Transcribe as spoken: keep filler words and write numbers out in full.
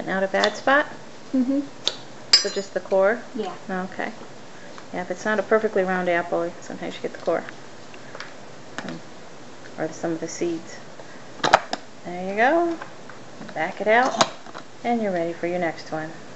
cutting out a bad spot? Mm-hmm. So just the core? Yeah. Okay. Yeah, if it's not a perfectly round apple, sometimes you get the core. Um, or some of the seeds. There you go. Back it out, and you're ready for your next one.